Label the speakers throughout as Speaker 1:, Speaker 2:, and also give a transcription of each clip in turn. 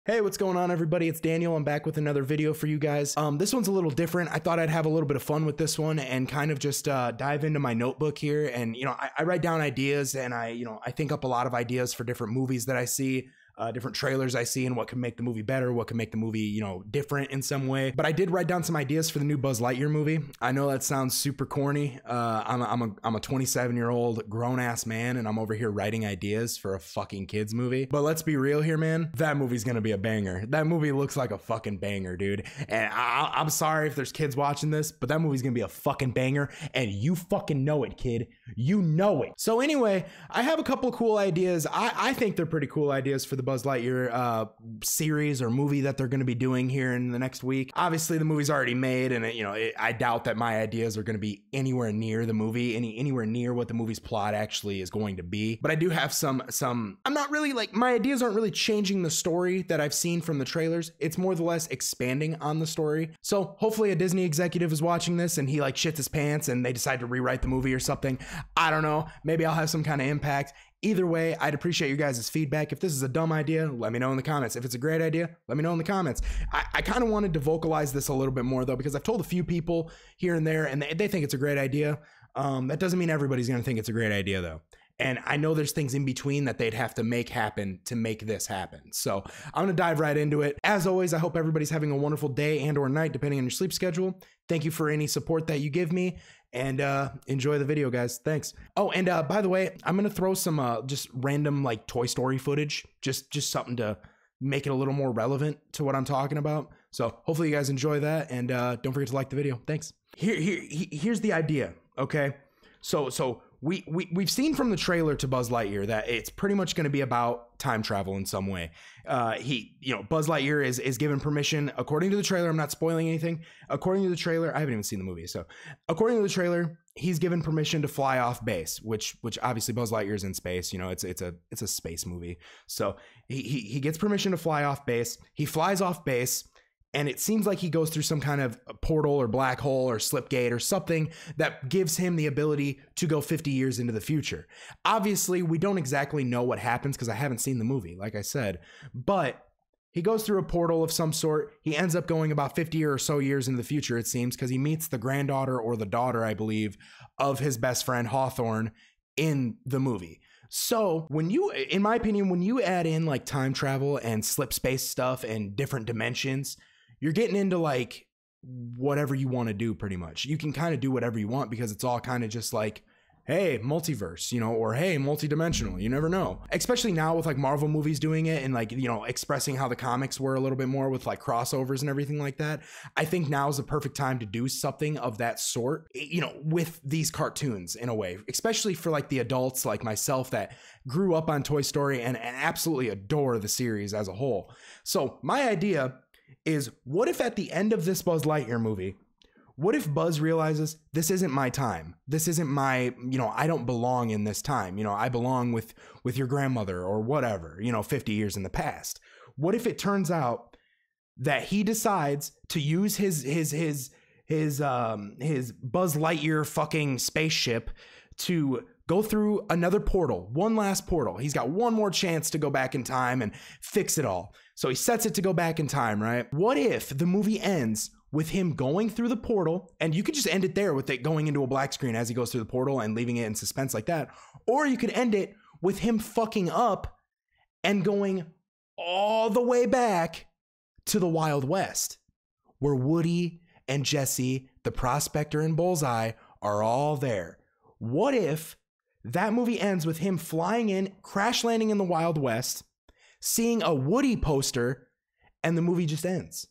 Speaker 1: Hey, what's going on, everybody? It's Daniel. I'm back with another video for you guys. This one's a little different. I thought I'd have a little bit of fun with this one and kind of just dive into my notebook here. And, I write down ideas and I think up a lot of ideas for different movies that I see. Different trailers I see and what can make the movie better, what can make the movie, different in some way. But I did write down some ideas for the new Buzz Lightyear movie. I know that sounds super corny. I'm a 27-year-old grown-ass man and I'm over here writing ideas for a fucking kids movie. But let's be real here, man. That movie's gonna be a banger. That movie looks like a fucking banger, dude. And I'm sorry if there's kids watching this, but that movie's gonna be a fucking banger and you fucking know it, kid. You know it. So anyway, I have a couple of cool ideas. I think they're pretty cool ideas for the Buzz Lightyear series or movie that they're going to be doing here in the next week. Obviously, the movie's already made, and I doubt that my ideas are going to be anywhere near the movie, anywhere near what the movie's plot actually is going to be. But I do have some. I'm not really my ideas aren't really changing the story that I've seen from the trailers. It's more or less expanding on the story. So hopefully, a Disney executive is watching this and he shits his pants and they decide to rewrite the movie or something. I don't know. Maybe I'll have some kind of impact. Either way, I'd appreciate you guys' feedback. If this is a dumb idea, let me know in the comments. If it's a great idea, let me know in the comments. I kind of wanted to vocalize this a little bit more, though, because I've told a few people here and there, and they think it's a great idea. That doesn't mean everybody's going to think it's a great idea, though. And I know there's things in between that they'd have to make happen to make this happen. So I'm going to dive right into it. As always, I hope everybody's having a wonderful day and or night, depending on your sleep schedule. Thank you for any support that you give me. And enjoy the video, guys. Thanks. Oh, and by the way, I'm going to throw some just random Toy Story footage. Just something to make it a little more relevant to what I'm talking about. So hopefully you guys enjoy that. And don't forget to like the video. Thanks. Here's the idea. Okay. So we've seen from the trailer to Buzz Lightyear that it's pretty much going to be about time travel in some way. Buzz Lightyear is given permission, according to the trailer. I'm not spoiling anything. According to the trailer, I haven't even seen the movie. So according to the trailer, he's given permission to fly off base, which obviously Buzz Lightyear's in space. It's a space movie. So he gets permission to fly off base. He flies off base. And it seems like he goes through some kind of portal or black hole or slipgate or something that gives him the ability to go 50 years into the future. Obviously, we don't exactly know what happens because I haven't seen the movie, like I said. But he goes through a portal of some sort. He ends up going about 50 or so years into the future, it seems, because he meets the granddaughter or the daughter, I believe, of his best friend Hawthorne in the movie. So in my opinion, when you add in time travel and slip space stuff and different dimensions, you're getting into whatever you want to do pretty much. You can kind of do whatever you want because it's all kind of just hey, multiverse, or hey, multidimensional. You never know. Especially now with Marvel movies doing it and expressing how the comics were a little bit more with crossovers and everything like that. I think now is the perfect time to do something of that sort, with these cartoons in a way, especially for the adults like myself that grew up on Toy Story and absolutely adore the series as a whole. So my idea is, what if at the end of this Buzz Lightyear movie, what if Buzz realizes this isn't my time? This isn't my, I don't belong in this time. I belong with your grandmother or whatever, 50 years in the past. What if it turns out that he decides to use his Buzz Lightyear fucking spaceship to go through another portal, one last portal. He's got one more chance to go back in time and fix it all. So he sets it to go back in time, right? What if the movie ends with him going through the portal, and you could just end it there with it going into a black screen as he goes through the portal and leaving it in suspense like that. Or you could end it with him fucking up and going all the way back to the Wild West, where Woody and Jesse, the prospector and Bullseye, are all there. What if that movie ends with him flying in, crash landing in the Wild West, seeing a Woody poster, and the movie just ends?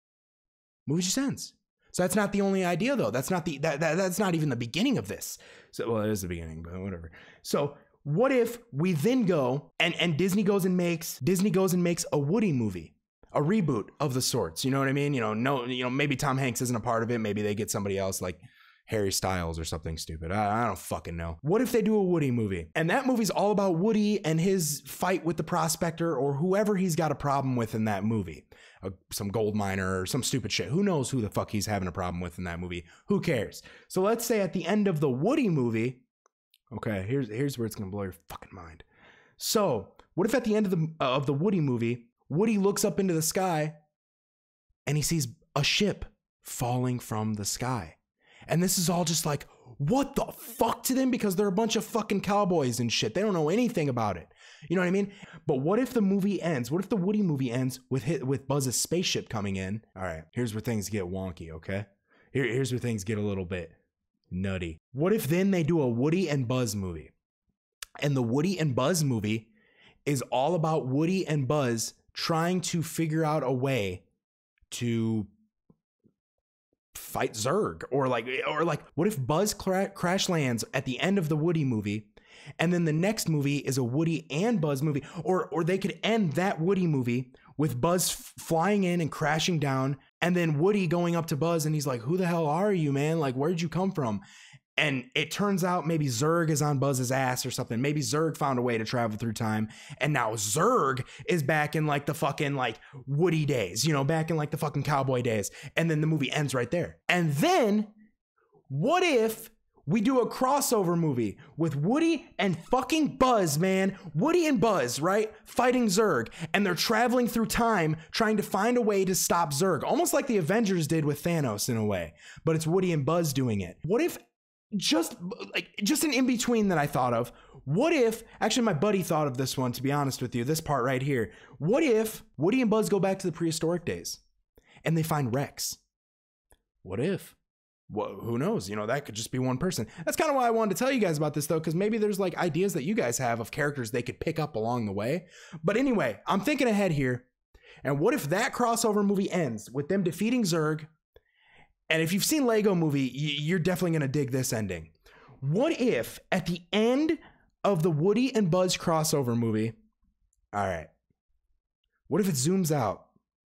Speaker 1: Movie just ends. So that's not the only idea, though. That's not that's not even the beginning of this. So, well, it is the beginning, but whatever. So what if we then go and Disney goes and makes a Woody movie, a reboot of the sorts? You know what I mean? Maybe Tom Hanks isn't a part of it. Maybe they get somebody else like Harry Styles or something stupid. I don't fucking know. What if they do a Woody movie? And that movie's all about Woody and his fight with the prospector or whoever he's got a problem with in that movie. Some gold miner or some stupid shit. Who knows who the fuck he's having a problem with in that movie? Who cares? So let's say at the end of the Woody movie, okay, here's where it's gonna blow your fucking mind. So what if at the end of the Woody movie, Woody looks up into the sky and he sees a ship falling from the sky. And this is all just like, what the fuck to them? Because they're a bunch of fucking cowboys and shit. They don't know anything about it. You know what I mean? But what if the movie ends? What if the Woody movie ends with Buzz's spaceship coming in? All right, here's where things get wonky, okay? Here's where things get a little bit nutty. What if then they do a Woody and Buzz movie? And the Woody and Buzz movie is all about Woody and Buzz trying to figure out a way to fight Zurg, or like what if Buzz crash lands at the end of the Woody movie, and then the next movie is a Woody and Buzz movie, or they could end that Woody movie with Buzz flying in and crashing down, and then Woody going up to Buzz and he's like, who the hell are you, man? Like, where'd you come from? And it turns out maybe Zurg is on Buzz's ass or something. Maybe Zurg found a way to travel through time. And now Zurg is back in like the fucking like Woody days, you know, back in like the fucking cowboy days. And then the movie ends right there. And then what if we do a crossover movie with Woody and fucking Buzz, man? Woody and Buzz, right? Fighting Zurg. And they're traveling through time, trying to find a way to stop Zurg. Almost like the Avengers did with Thanos in a way. But it's Woody and Buzz doing it. What if just an in-between that I thought of. What if, actually my buddy thought of this one, to be honest with you, this part right here. What if Woody and Buzz go back to the prehistoric days and they find Rex? What if? Well, who knows? You know, that could just be one person. That's kind of why I wanted to tell you guys about this though, because maybe there's like ideas that you guys have of characters they could pick up along the way. But anyway, I'm thinking ahead here. And what if that crossover movie ends with them defeating Zurg? And if you've seen Lego Movie, you're definitely going to dig this ending. What if at the end of the Woody and Buzz crossover movie, all right, what if it zooms out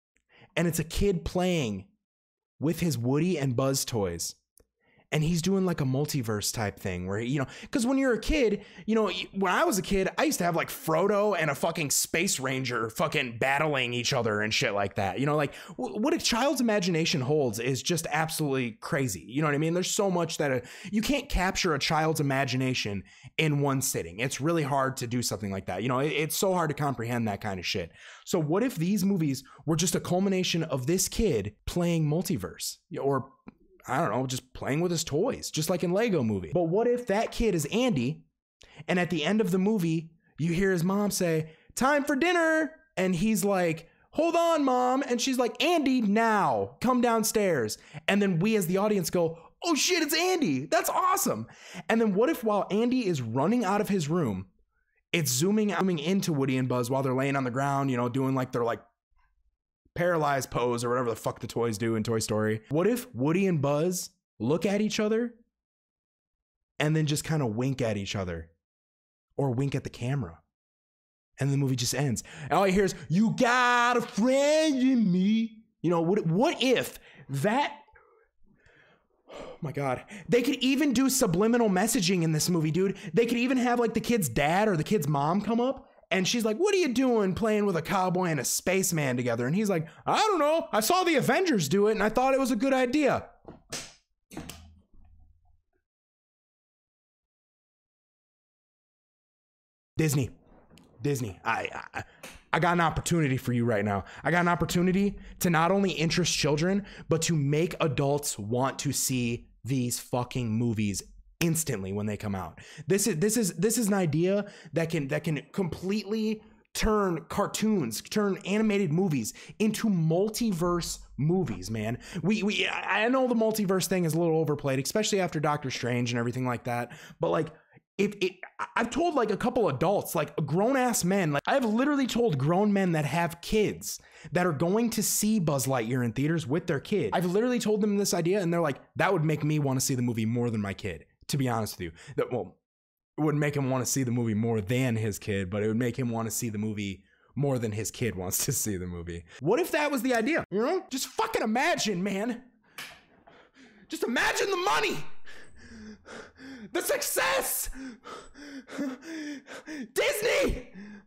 Speaker 1: and it's a kid playing with his Woody and Buzz toys? And he's doing like a multiverse type thing where, you know, because when you're a kid, you know, when I was a kid, I used to have like Frodo and a fucking space ranger fucking battling each other and shit like that. You know, like what a child's imagination holds is just absolutely crazy. You know what I mean? There's so much that you can't capture a child's imagination in one sitting. It's really hard to do something like that. You know, it's so hard to comprehend that kind of shit. So what if these movies were just a culmination of this kid playing multiverse, or I don't know, just playing with his toys, just like in Lego Movie? But what if that kid is Andy, and at the end of the movie, you hear his mom say, "Time for dinner," and he's like, "Hold on, Mom," and she's like, "Andy, now, come downstairs." And then we as the audience go, "Oh shit, it's Andy. That's awesome." And then what if while Andy is running out of his room, it's zooming into Woody and Buzz while they're laying on the ground, you know, doing like their like paralyzed pose or whatever the fuck the toys do in Toy Story. What if Woody and Buzz look at each other and then just kind of wink at each other, or wink at the camera, and the movie just ends? And all you hear is, "You got a friend in me." You know, what if that, oh my God, they could even do subliminal messaging in this movie, dude. They could even have like the kid's dad or the kid's mom come up, and she's like, "What are you doing playing with a cowboy and a spaceman together?" And he's like, "I don't know. I saw the Avengers do it and I thought it was a good idea." Disney, I got an opportunity for you right now. I got an opportunity to not only interest children, but to make adults want to see these fucking movies instantly when they come out. This is an idea that can completely turn cartoons, turn animated movies into multiverse movies, man. I know the multiverse thing is a little overplayed, especially after Doctor Strange and everything like that. But like, I've told like a couple adults, like grown ass men, like I've literally told grown men that have kids that are going to see Buzz Lightyear in theaters with their kid. I've literally told them this idea and they're like, that would make me want to see the movie more than my kid, to be honest with you. Well, it wouldn't make him want to see the movie more than his kid, but it would make him want to see the movie more than his kid wants to see the movie. What if that was the idea? You know, just fucking imagine, man. Just imagine the money. The success! Disney!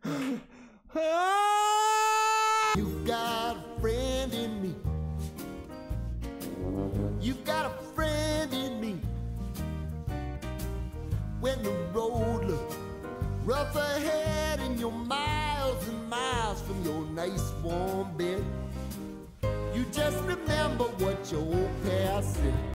Speaker 2: You've got a friend in me. You've got a friend in me. When the road looks rough ahead and you're miles and miles from your neighbor. nice warm bed. You just remember what your old past said.